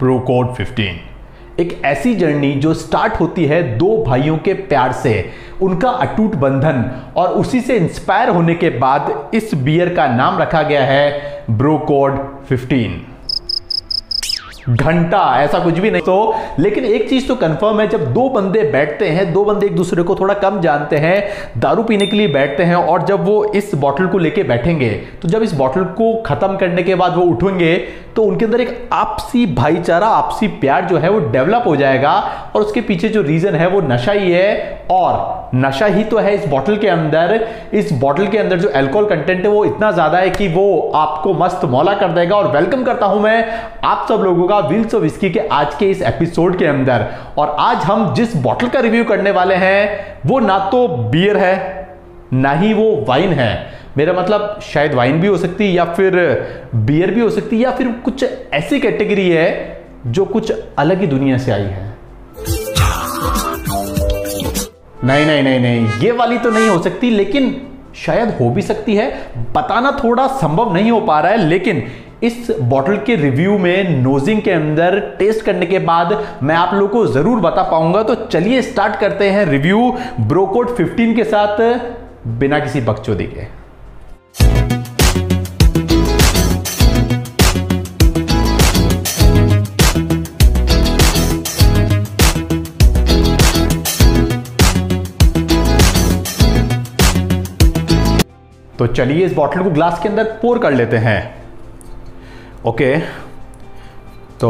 Bro code 15। एक ऐसी journey जो स्टार्ट होती है दो भाइयों के प्यार से, उनका अटूट बंधन, और उसी से इंस्पायर होने के बाद इस बियर का नाम रखा गया है ब्रोकोड 15। घंटा ऐसा कुछ भी नहीं तो, लेकिन एक चीज तो कंफर्म है, जब दो बंदे बैठते हैं, दो बंदे एक दूसरे को थोड़ा कम जानते हैं, दारू पीने के लिए बैठते हैं, और जब वो इस बॉटल को लेके बैठेंगे, तो जब इस बॉटल को खत्म करने के बाद वो उठेंगे, तो उनके अंदर एक आपसी भाईचारा, आपसी प्यार जो है वो डेवलप हो जाएगा। और उसके पीछे जो रीजन है वो नशा ही है, और नशा ही तो है इस बॉटल के अंदर। इस बॉटल के अंदर जो अल्कोहल कंटेंट है वो इतना ज्यादा है कि वो आपको मस्त मौला कर देगा। और वेलकम करता हूं मैं आप सब लोगों का व्हील्स ऑफ विस्की के आज के इस एपिसोड के अंदर। और आज हम जिस बॉटल का रिव्यू करने वाले हैं वो ना तो बियर है ना ही वो वाइन है। मेरा मतलब शायद वाइन भी हो सकती है, या फिर बियर भी हो सकती है, या फिर कुछ ऐसी कैटेगरी है जो कुछ अलग ही दुनिया से आई है। नहीं नहीं नहीं नहीं, ये वाली तो नहीं हो सकती, लेकिन शायद हो भी सकती है। बताना थोड़ा संभव नहीं हो पा रहा है, लेकिन इस बॉटल के रिव्यू में नोजिंग के अंदर टेस्ट करने के बाद मैं आप लोगों को जरूर बता पाऊंगा। तो चलिए स्टार्ट करते हैं रिव्यू ब्रोकोड 15 के साथ, बिना किसी बकचोदी के। तो चलिए इस बॉटल को ग्लास के अंदर पोर कर लेते हैं। ओके, तो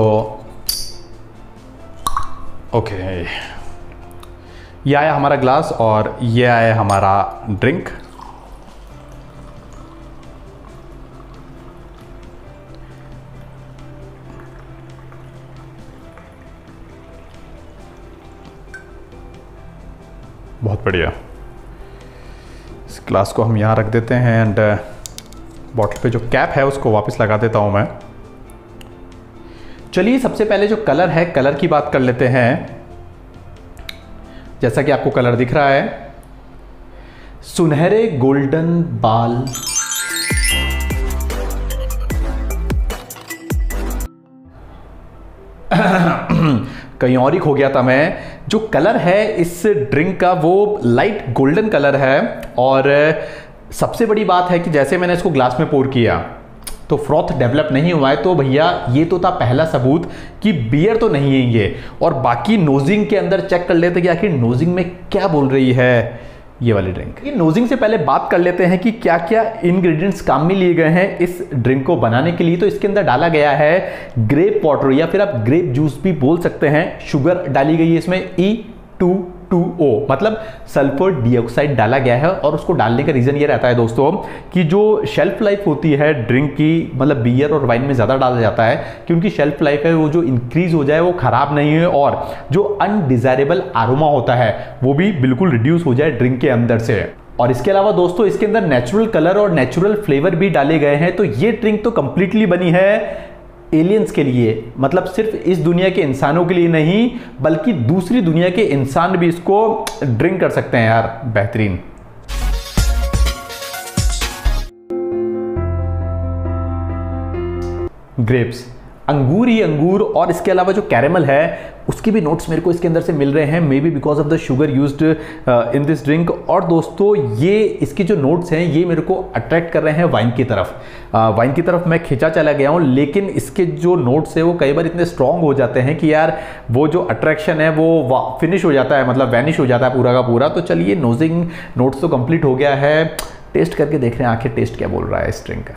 ओके, ये आया हमारा ग्लास और ये आया हमारा ड्रिंक। बहुत बढ़िया। इस ग्लास को हम यहाँ रख देते हैं एंड बॉटल पे जो कैप है उसको वापस लगा देता हूँ मैं। चलिए सबसे पहले जो कलर है, कलर की बात कर लेते हैं। जैसा कि आपको कलर दिख रहा है, सुनहरे गोल्डन बाल, कहीं और ही खो गया था मैं। जो कलर है इस ड्रिंक का वो लाइट गोल्डन कलर है, और सबसे बड़ी बात है कि जैसे मैंने इसको ग्लास में पोर किया तो फ्रॉथ डेवलप नहीं हुआ है। तो भैया ये तो था पहला सबूत कि बियर तो नहीं है ये। और बाकी नोजिंग के अंदर चेक कर लेते कि आखिर नोजिंग में क्या बोल रही है ये वाली ड्रिंक। ये नोजिंग से पहले बात कर लेते हैं कि क्या क्या इंग्रेडिएंट्स काम में लिए गए हैं इस ड्रिंक को बनाने के लिए। तो इसके अंदर डाला गया है ग्रेप वाटर, या फिर आप ग्रेप जूस भी बोल सकते हैं। शुगर डाली गई है इसमें E2O, मतलब सल्फर डाइऑक्साइड डाला गया है। और उसको डालने का रीजन ये रहता है दोस्तों कि जो शेल्फ लाइफ होती है ड्रिंक की, मतलब बियर और वाइन में ज़्यादा डाला जाता है कि उनकी शेल्फ लाइफ है वो जो इंक्रीज हो जाए, वो खराब नहीं है, और जो अनडिजायरेबल आरोमा होता है वो भी बिल्कुल रिड्यूस हो जाए ड्रिंक के अंदर से। और इसके अलावा दोस्तों इसके अंदर नेचुरल कलर और नेचुरल फ्लेवर भी डाले गए हैं। तो ये ड्रिंक तो कंप्लीटली बनी है एलियंस के लिए, मतलब सिर्फ इस दुनिया के इंसानों के लिए नहीं, बल्कि दूसरी दुनिया के इंसान भी इसको ड्रिंक कर सकते हैं यार। बेहतरीन। ग्रेप्स, अंगूर ही अंगूर, और इसके अलावा जो कैरेमल है उसके भी नोट्स मेरे को इसके अंदर से मिल रहे हैं, maybe because of the sugar used in this drink. और दोस्तों ये इसके जो नोट्स हैं ये मेरे को अट्रैक्ट कर रहे हैं वाइन की तरफ। वाइन की तरफ मैं खिंचा चला गया हूँ, लेकिन इसके जो नोट्स है वो कई बार इतने स्ट्रॉन्ग हो जाते हैं कि यार वो जो अट्रैक्शन है वो फिनिश हो जाता है, मतलब वैनिश हो जाता है पूरा का पूरा। तो चलिए नोजिंग नोट्स तो कंप्लीट हो गया है, टेस्ट करके देख रहे हैं आखिर टेस्ट क्या बोल रहा है इस ड्रिंक का।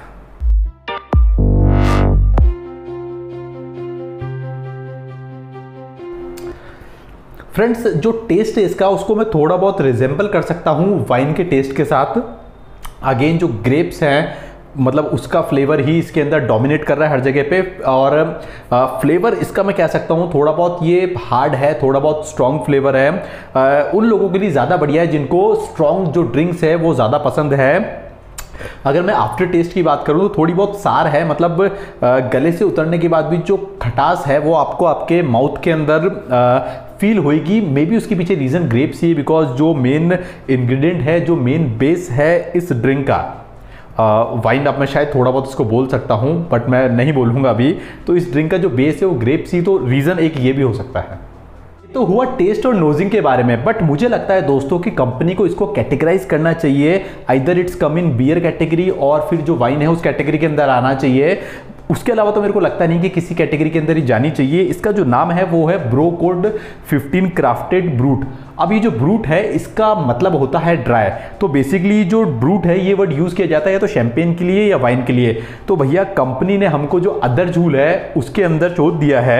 फ्रेंड्स जो टेस्ट है इसका उसको मैं थोड़ा बहुत रिजेंबल कर सकता हूँ वाइन के टेस्ट के साथ। अगेन जो ग्रेप्स हैं, मतलब उसका फ्लेवर ही इसके अंदर डोमिनेट कर रहा है हर जगह पे। और फ्लेवर इसका मैं कह सकता हूँ थोड़ा बहुत ये हार्ड है, थोड़ा बहुत स्ट्रॉन्ग फ्लेवर है। उन लोगों के लिए ज़्यादा बढ़िया है जिनको स्ट्रॉन्ग जो ड्रिंक्स है वो ज़्यादा पसंद है। अगर मैं आफ्टर टेस्ट की बात करूं तो थोड़ी बहुत सार है, मतलब गले से उतरने के बाद भी जो खटास है वो आपको आपके माउथ के अंदर फील होएगी। मे बी उसके पीछे रीज़न ग्रेप्स ही, बिकॉज जो मेन इंग्रेडिएंट है, जो मेन बेस है इस ड्रिंक का वाइन अब मैं शायद थोड़ा बहुत इसको बोल सकता हूँ, बट मैं नहीं बोलूँगा अभी। तो इस ड्रिंक का जो बेस है वो ग्रेप सी, तो रीज़न एक ये भी हो सकता है। तो हुआ टेस्ट और नोजिंग के बारे में, बट मुझे लगता है दोस्तों कि कंपनी को इसको कैटेगराइज करना चाहिए। Either it's come in beer category और फिर जो वाइन है उस कैटेगरी के अंदर आना चाहिए। उसके अलावा तो मेरे को लगता नहीं कि किसी कैटेगरी के अंदर ही जानी चाहिए। इसका जो नाम है वो है ब्रो कोड 15 क्राफ्टेड ब्रूट। अब ये जो ब्रूट है इसका मतलब होता है ड्राई। तो बेसिकली जो ब्रूट है ये वर्ड यूज़ किया जाता है या तो शैंपेन के लिए या वाइन के लिए। तो भैया कंपनी ने हमको जो अदर झूल है उसके अंदर छोड़ दिया है।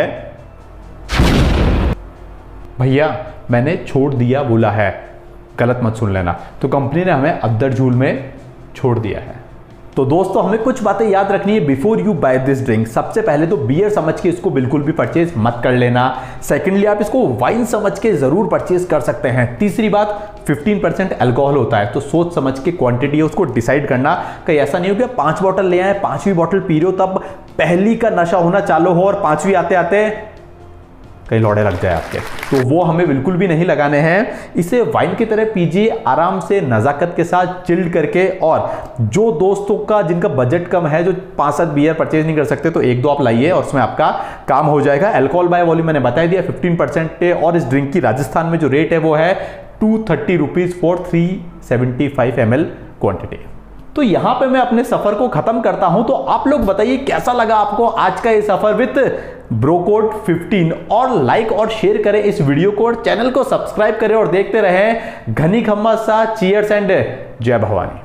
भैया मैंने छोड़ दिया बोला है, गलत मत सुन लेना। तो कंपनी ने हमें अदर झूल में छोड़ दिया है। तो दोस्तों हमें कुछ बातें याद रखनी है before you buy this drink. सबसे पहले तो बियर समझ के इसको बिल्कुल भी परचेज मत कर लेना। सेकेंडली आप इसको वाइन समझ के जरूर परचेज कर सकते हैं। तीसरी बात 15% अल्कोहल होता है, तो सोच समझ के क्वांटिटी है उसको डिसाइड करना। कहीं ऐसा नहीं हो कि 5 बॉटल ले आए, 5वीं बॉटल पी रहे हो तब पहली का नशा होना चालू हो और 5वीं आते आते कहीं लौड़े लग जाए आपके, तो वो हमें बिल्कुल भी नहीं लगाने हैं। इसे वाइन की तरह पीजिए आराम से, नज़ाकत के साथ, चिल्ड करके। और जो दोस्तों का जिनका बजट कम है, जो 5-7 बियर परचेज नहीं कर सकते, तो 1-2 आप लाइए और उसमें आपका काम हो जाएगा। अल्कोहल बाय वॉल्यूम मैंने बता दिया 15% है। और इस ड्रिंक की राजस्थान में जो रेट है वो है 230 रुपीज़ फॉर 375 ml क्वांटिटी। तो यहां पे मैं अपने सफर को खत्म करता हूं। तो आप लोग बताइए कैसा लगा आपको आज का ये सफर विद ब्रो कोड 15। और लाइक और शेयर करें इस वीडियो को और चैनल को सब्सक्राइब करें और देखते रहें घनी खम्मा सा। चीयर्स एंड जय भवानी।